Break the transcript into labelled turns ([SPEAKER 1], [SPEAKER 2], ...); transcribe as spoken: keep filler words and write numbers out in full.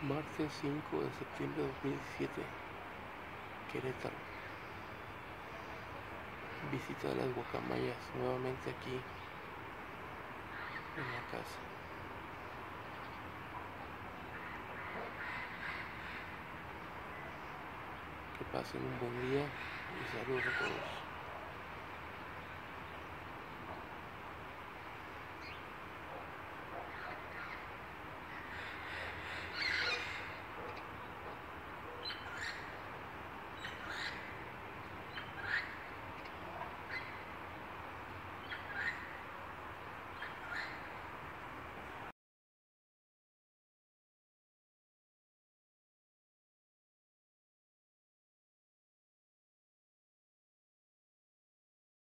[SPEAKER 1] Martes cinco de septiembre de dos mil diecisiete, Querétaro. Visita de las guacamayas, nuevamente aquí en la casa. Que pasen un buen día y saludos a todos.